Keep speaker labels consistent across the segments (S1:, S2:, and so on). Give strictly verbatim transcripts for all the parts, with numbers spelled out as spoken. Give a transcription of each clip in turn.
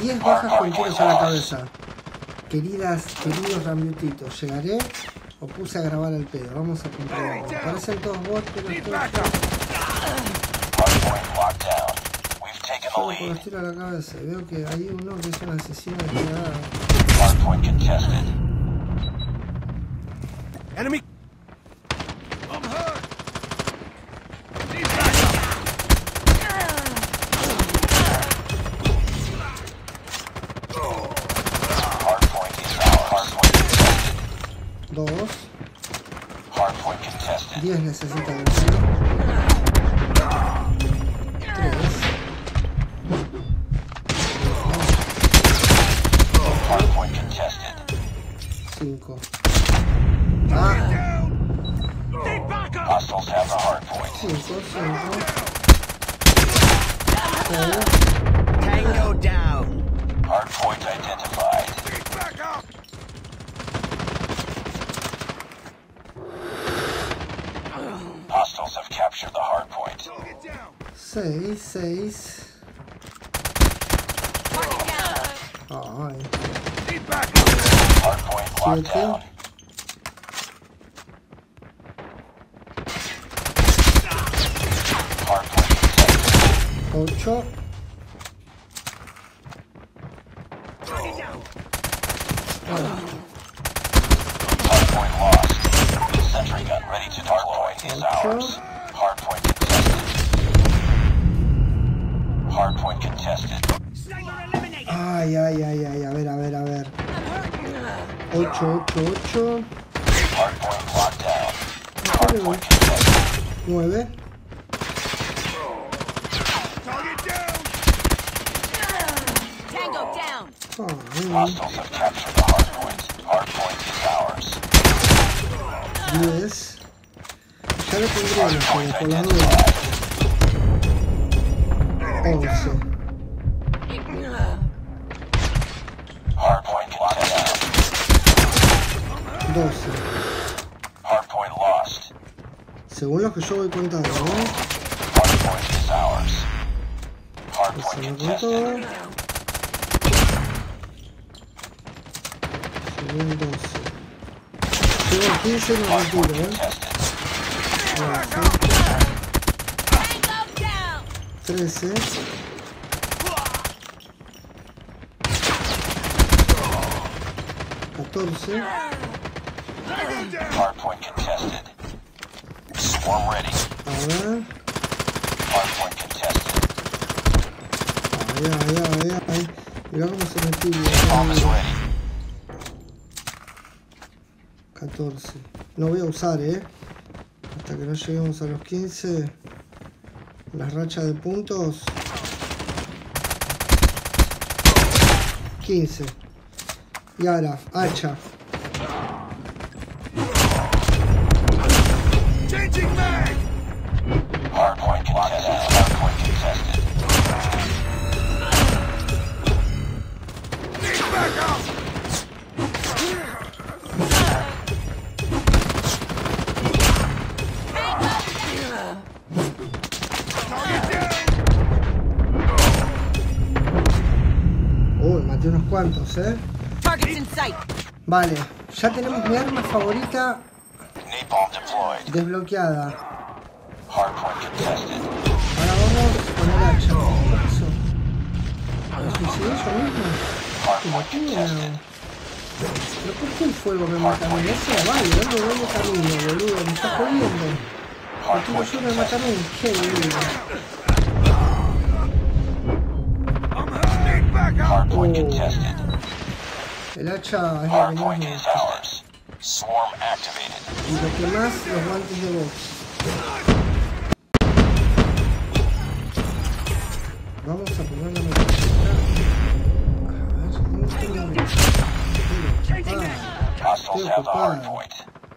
S1: diez bajas con tiros a la cabeza. Queridas, queridos rambiutitos, ¿llegaré o puse a grabar el pedo? Vamos a comprobarlo. Parecen todos bots, pero estoy... Solo por los tiros a la cabeza. Veo que hay uno que es un asesino de pegada.
S2: Hardpoint contested. Enemy. I'm hurt. He's back up. Hardpoint is out. Hardpoint contested.
S1: Dos.
S2: Hardpoint contested.
S1: Diez necesita el tiro. Tres.
S2: Hardpoint contested.
S1: Cinco. Ah.
S2: Hostiles have the hardpoint.
S1: Cinco, cinco. Seis.
S3: Tango down.
S2: Hardpoint identified. Hostiles have captured the hardpoint.
S1: Seis, seis. Ay.
S2: Hardpoint locked
S1: Siete.
S2: down. Hardpoint contested.
S1: Ocho. Ah.
S2: Hardpoint lost. Sentry gun ready to deploy. Hardpoint is ours. Hardpoint contested. Hardpoint contested.
S1: Ay, ay, ay, ay, a ver, a ver, a ver. Ocho, ocho, ocho.
S2: Hardpoint locked down. Hardpoint contested.
S1: Nueve.
S3: Tango down.
S1: Ay.
S2: Hostiles have captured the hardpoint. Hardpoint is ours.
S1: Diez. Ya lo tendríamos, pero
S2: Hardpoint
S1: por las dudas.
S2: identified.
S1: Once.
S2: Hardpoint locked down.
S1: Doce.
S2: Hardpoint lost.
S1: Según lo que yo voy contando, ¿no?
S2: Hardpoint is ours.
S1: Se
S2: Hardpoint
S1: me
S2: contested.
S1: contó. Según doce. Llego al quince y me retiro,
S2: Hardpoint
S1: ¿eh?
S2: contested.
S1: once.
S3: Tango down.
S1: trece. catorce.
S2: Hardpoint contested. Swarm ready.
S1: A ver.
S2: Hardpoint contested.
S1: Ay, ay, ay, ay. Mirá cómo se me tibia.
S2: Bomb is ready.
S1: catorce. No voy a usar, ¿eh? Hasta que no lleguemos a los quince. Las rachas de puntos. quince. Y ahora, hacha.
S2: Changing mag. Hardpoint contested. Hardpoint contested. Need backup.
S1: Uy, maté unos cuantos, ¿eh?
S3: Targets in sight.
S1: Vale, ya tenemos mi arma favorita
S2: Napalm deployed.
S1: desbloqueada.
S2: Hardpoint contested.
S1: Ahora vamos con el hacha. ¿Qué pasó? ¿Me suicidé yo mismo? ¿Qué
S2: Hardpoint
S1: locura?
S2: contested.
S1: ¿Pero por qué el fuego me mata a mí? Ese era válido, no me voy a camino, boludo. Me está jodiendo. El tiro yo me mata a mí. Qué boludo.
S2: Hardpoint
S1: Oh.
S2: contested.
S1: El hacha es lo que más
S2: Hardpoint
S1: me
S2: is
S1: gusta.
S2: ours. Swarm activated.
S1: Y lo que más, los guantes de box. Vamos a poner la metralleta. A ver, ¿dónde tengo la metralleta? Ah,
S2: Hostiles have the hardpoint.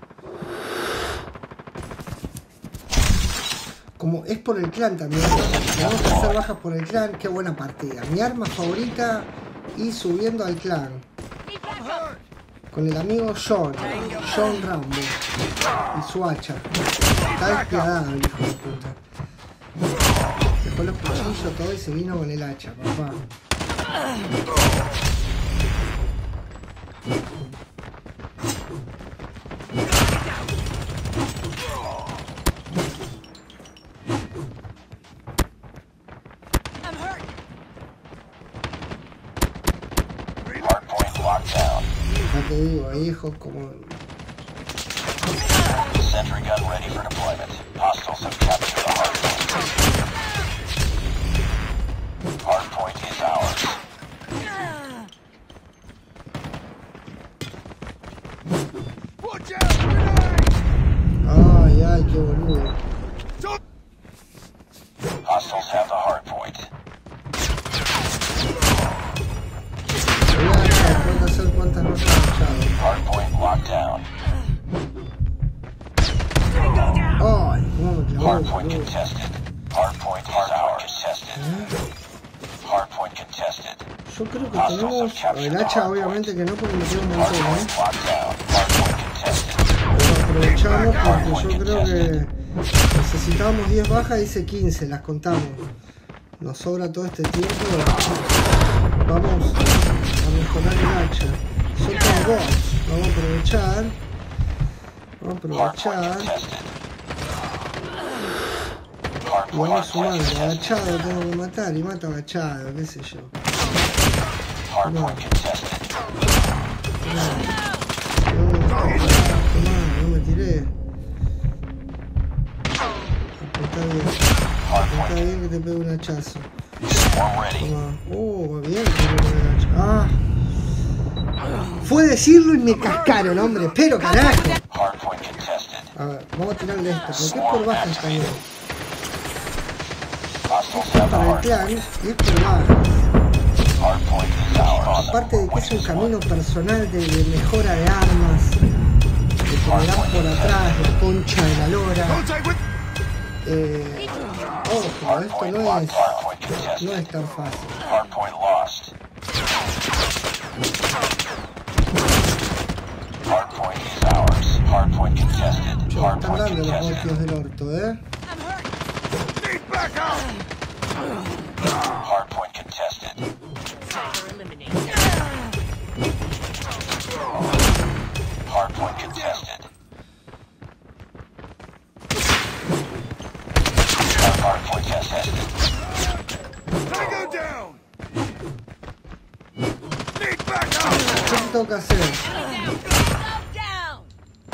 S1: como es por el clan también. Tenemos que hacer bajas por el clan. Qué buena partida. Mi arma favorita y subiendo al clan. Con el amigo John. John Rambo. Y su hacha. Está despiadado el hijo de puta. Dejó los cuchillos todo y se vino con el hacha, papá. Ya te digo, hay hijos como...
S2: Sentry gun ready for deployment. Hostiles have captured the hard point. Hard point is ours. Watch out!
S1: Ay, ay, qué boludo.
S2: Hostiles have the hard point.
S1: Tengo que hacer cuántas notas agachadas.
S2: Hard point locked down.
S1: Ay, cómo me clavó,
S2: Hard point
S1: boludo.
S2: contested. Hard point is ours. Contested. Hard point contested.
S1: Yo creo que tenemos... El hacha obviamente que no, porque me queda un
S2: Hard
S1: montón, ¿eh?
S2: point locked down. Hard point contested.
S1: Lo aprovechamos porque yo creo que necesitábamos diez bajas, hice quince, las contamos. Nos sobra todo este tiempo. Vamos a mejorar el hacha. Son todos bots. Vamos a aprovechar. Vamos a aprovechar. Y vamos sumando. Agachado tengo que matar y mato agachado, qué sé yo.
S2: Hard
S1: No.
S2: point contested.
S1: No, no me tiré. Apuntá bien. Apuntá bien que te pegue un hachazo.
S2: Swarm ready.
S1: Toma. Oh, bien que te pegue un hachazo. Ah. Fue decirlo y me cascaron, hombre. Pero carajo.
S2: Hard point contested.
S1: A ver, vamos a tirarle esto. ¿Por qué es por baja el cañón?
S2: Hostiles have the
S1: Para el
S2: hard
S1: plan
S2: point.
S1: y es por baja.
S2: Hard point is ours.
S1: Aparte de que es un camino personal de, de mejora de armas. De que me dan por atrás, la concha de la lora. Eh, ojo, esto
S2: Point
S1: no
S2: locked.
S1: es,
S2: Hard point contested.
S1: no es tan fácil.
S2: Hard point lost. Hard point is ours. Hard point contested.
S1: Che,
S2: Hard
S1: están
S2: point
S1: dando los
S2: contested.
S1: golpes del orto, ¿eh?
S2: Hard point contested. Hard point contested. Hard point contested. Tango down. Need backup.
S1: ¿Qué te toca hacer?
S3: Down.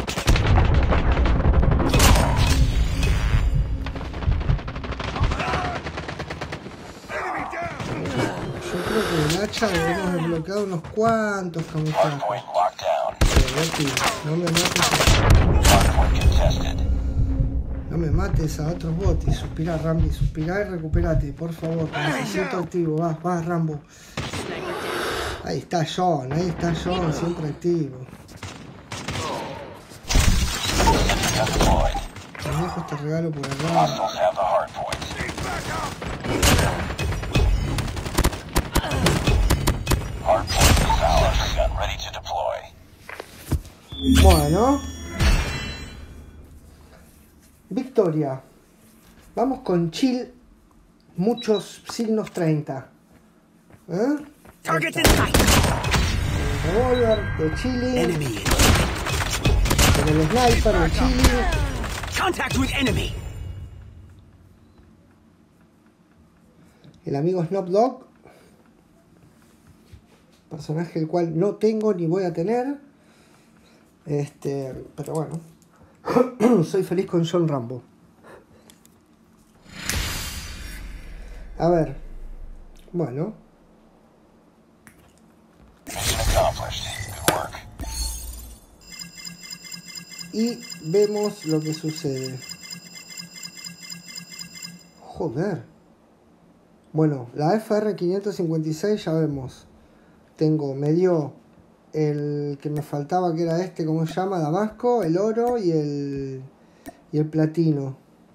S2: Enemy down.
S1: Yo creo que el hacha debemos desbloquear unos cuantos
S2: Hard
S1: camuflajes.
S2: point locked down.
S1: Pero, Betty, no me mates,
S2: Hard point contested.
S1: no me mates a otros bots. Suspirá, Rambi, suspirá y recuperate, por favor. Te necesito activo. Vas, vas, Rambo. Ahí está John, ahí está John, siempre activo.
S2: Gun deployed.
S1: Te dejo este regalo por acá.
S2: Hostiles have the hard point. Hard point is ours. Gun ready to deploy.
S1: Bueno. Victoria. Vamos con chill. Muchos signos treinta. ¿Eh?
S3: Target in sight.
S1: Revolver de chilling.
S3: Enemy.
S1: Con el sniper de chilling.
S3: Contact with enemy.
S1: El amigo Snoop Dogg. Personaje el cual no tengo ni voy a tener. Este, pero bueno. Soy feliz con John Rambo. A ver. Bueno.
S2: Mission accomplished. Good work.
S1: Y vemos lo que sucede. Joder. Bueno, la F R quinientos cincuenta y seis ya vemos. Tengo, me dio el que me faltaba, que era este, ¿cómo se llama? Damasco, el oro y el, y el platino.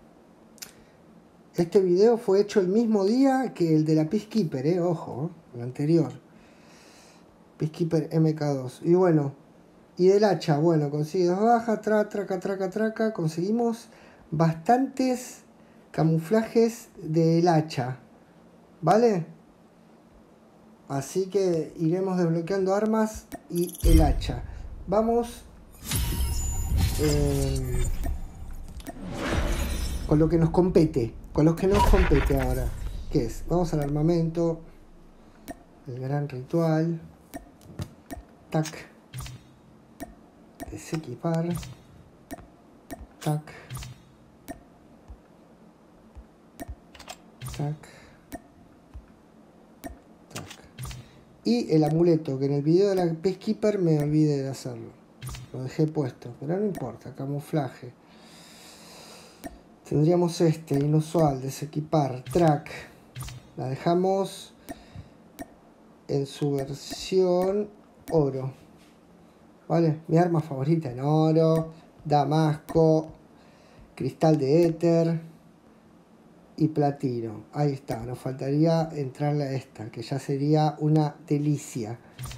S1: Este video fue hecho el mismo día que el de la Peacekeeper, eh, ojo, el anterior. Peacekeeper M K dos. Y bueno, y del hacha, bueno, consigue dos bajas, tra, traca, traca, traca. Conseguimos bastantes camuflajes del hacha. ¿Vale? Así que iremos desbloqueando armas y el hacha. Vamos eh, con lo que nos compete, con lo que nos compete ahora. ¿Qué es? Vamos al armamento, el gran ritual, tac, desequipar, tac, tac, tac. Y el amuleto, que en el video de la Peacekeeper me olvidé de hacerlo. Lo dejé puesto, pero no importa, camuflaje. Tendríamos este, inusual, desequipar, track. La dejamos en su versión oro. ¿Vale? Mi arma favorita en oro, damasco, cristal de éter y platino. Ahí está, nos faltaría entrarle a esta, que ya sería una delicia.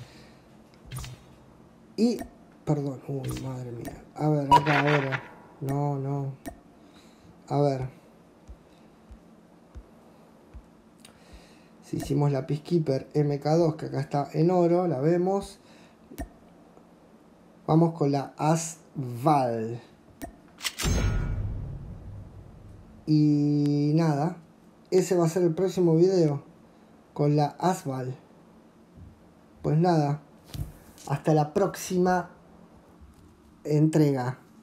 S1: Y, perdón, uy, madre mía. A ver, acá ahora. No, no. A ver. Si hicimos la Peacekeeper M K dos, que acá está en oro, la vemos. Vamos con la Asval. Y nada, ese va a ser el próximo video con la Asval. Pues nada, hasta la próxima entrega.